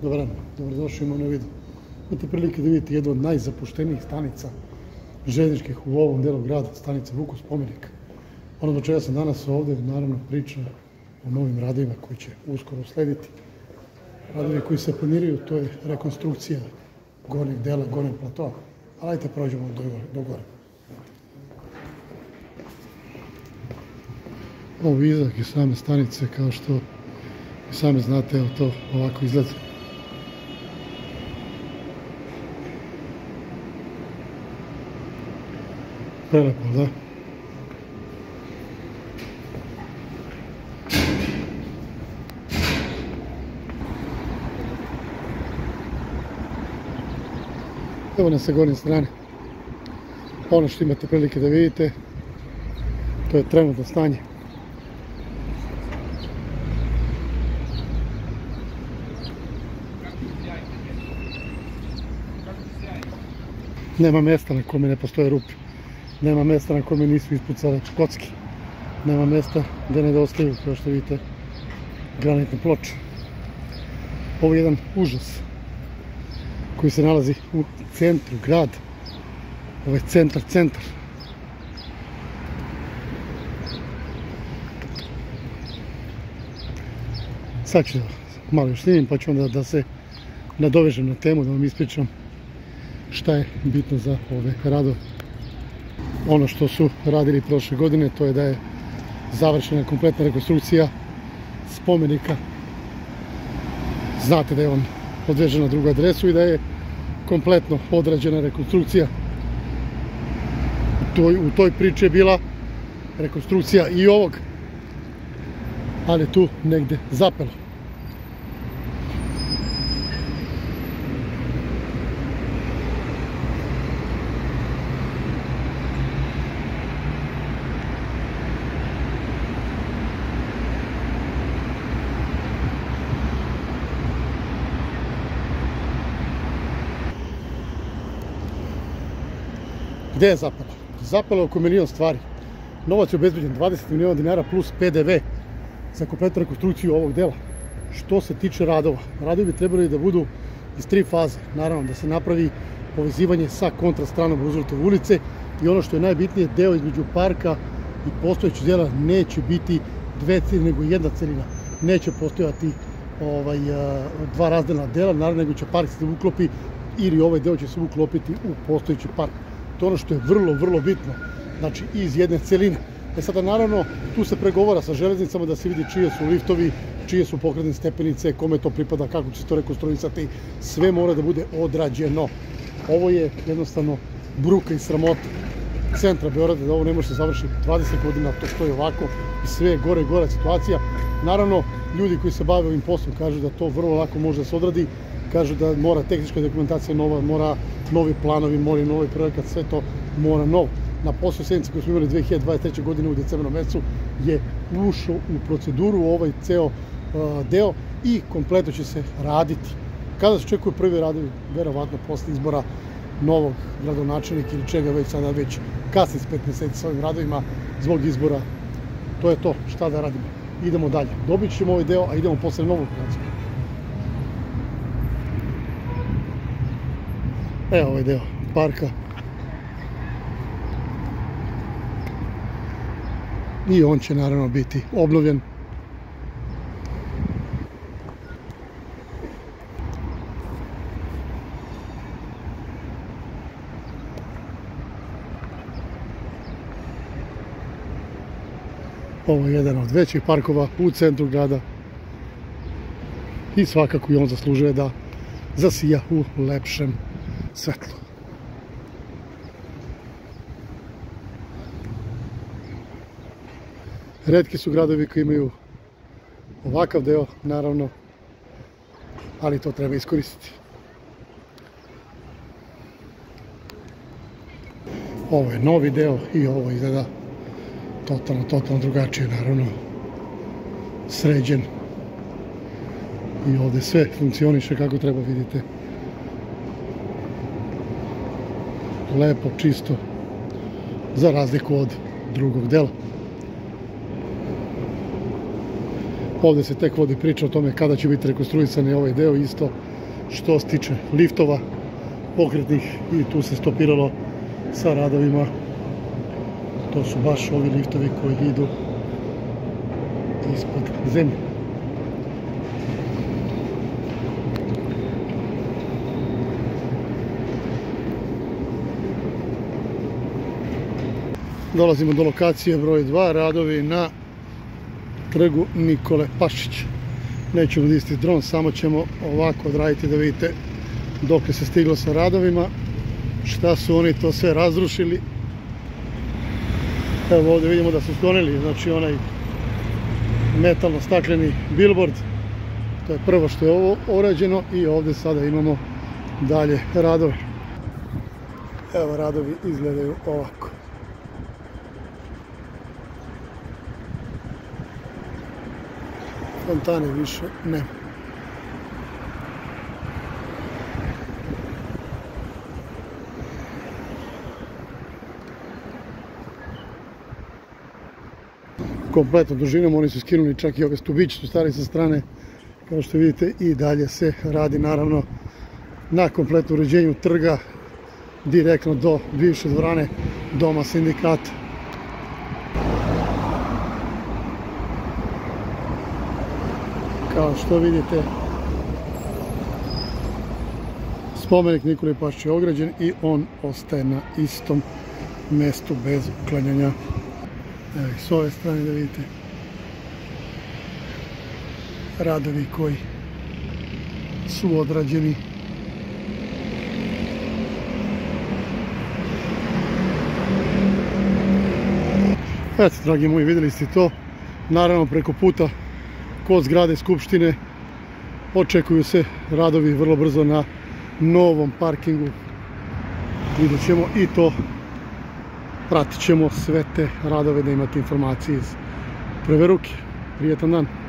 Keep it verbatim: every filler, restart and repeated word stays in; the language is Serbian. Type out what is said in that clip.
Dobar dan, dobrodošli u moj video. Imate prilike da vidite jednu od najzapuštenijih stanica željezničkih u ovom delu grada, stanica Vukov spomenik. Ono do čega sam danas ovdje, naravno, priča o novim radovima koji će uskoro uslediti. Radovi koji se planiraju, to je rekonstrukcija gornjeg dela, gornjeg platoa. Ali ajte prođemo do gore. Ovo je izlaz iz same stanice, kao što i sami znate, evo to ovako izgleda. Prelepo, da? Evo nas sa gornje strane. Ono što imate prilike da vidite, to je trenutno stanje. Nema mjesta na kome ne postoje rupe. Nema mjesta na kome nisu ispucale kocki. Nema mjesta gdje nedostaju, kao što vidite, granitne ploče. Ovo je jedan užas koji se nalazi u centru grada. Ovo je centar, centar. Sad ću malo još snimim, pa ću onda da se nadovežem na temu, da vam ispričam šta je bitno za ove radove. Ono što su radili prošle godine, to je da je završena kompletna rekonstrukcija spomenika. Znate da je on odvežen na drugu adresu i da je kompletno odrađena rekonstrukcija. U toj priči je bila rekonstrukcija i ovog, ali je tu negde zapelo. Gde je zapelo? Zapelo je oko milion stvari. Novac je obezbeđen dvadeset miliona dinara plus P D V za kompletnu rekonstrukciju ovog dela. Što se tiče radova, radovi bi trebali da budu iz tri faze. Naravno da se napravi povezivanje sa kontrastranom Rooseveltove ulice i ono što je najbitnije, deo između parka i postojećeg dela neće biti dve celine, nego jedna celina. Neće postojati ovaj, dva razdelna dela, naravno nego će park se uklopi ili ovaj deo će se uklopiti u postojeći park. To je ono što je vrlo, vrlo bitno, znači iz jedne celine. E sada naravno tu se pregovara sa železnicama da se vidi čije su liftovi, čije su pokretne stepenice, kome to pripada, kako će se to rekonstruisati, sve mora da bude odrađeno. Ovo je jednostavno bruka i sramota centra Beograda, da ovo ne može se završiti dvadeset godina, to stoji ovako i sve je gore i gore situacija. Naravno, ljudi koji se bave ovim poslom kažu da to vrlo lako može da se odradi, kažu da mora tehnička dokumentacija nova, mora novi planovi, mora novi projekat, sve to mora novo. Na poslu sednice koju smo imali dve hiljade dvadeset treće. godine u decembru mesecu je ušao u proceduru ovaj ceo deo i kompletno će se raditi. Kada se očekuju prvi radovi? Verovatno posle izbora novog gradonačelnika ili čega već, sada već kasni s pet meseci sa ovim radovima zbog izbora. To je to, šta da radimo. Idemo dalje. Dobit ćemo ovaj deo, a idemo posle novog gradskog. Evo ovaj deo parka. I on će naravno biti obnovljen. Ovo je jedan od većih parkova u centru grada i svakako i on zaslužuje da zasija u lepšem svetlo. Retki su gradovi koji imaju ovakav deo, naravno, ali to treba iskoristiti. Ovo je novi deo i ovo izgleda totalno, totalno drugačije, naravno, sređen. I ovdje sve funkcioniše kako treba, vidite. Lepo, čisto, za razliku od drugog dela. Ovdje se tek vodi priča o tome kada će biti rekonstruisan ovaj deo isto. što se tiče liftova pokretnih i tu se stopiralo sa radovima. To su baš ovi liftovi koji idu ispod zemlje. Dolazimo do lokacije broj dva, radovi na trgu Nikole Pašića. Nećemo koristiti dron, samo ćemo ovako odraditi da vidite dok se stiglo sa radovima, šta su oni to sve razrušili. Evo ovdje vidimo da su sklonili, znači onaj metalno stakleni billboard, to je prvo što je ovo urađeno i ovdje sada imamo dalje radove. Evo radovi izgledaju ovako. Fontane više nema. Kompletno dužinom oni su skinuli čak i ove stubiće su stari sa strane, kao što vidite, i dalje se radi naravno na kompletnom uređenju trga direktno do bivše dvorane Doma sindikata. Kao što vidite, spomenik Nikoli Pašiću je ograđen i on ostaje na istom mjestu bez uklanjanja. Evo i s ove strane da vidite radovi koji su odrađeni. Eto, dragi moji, vidjeli ste to. Naravno, preko puta kod zgrade Skupštine očekuju se radovi vrlo brzo na novom parkingu. Vidjet ćemo i to. Pratit ćemo sve te radove da imate informacije iz prve ruke. Prijetan dan!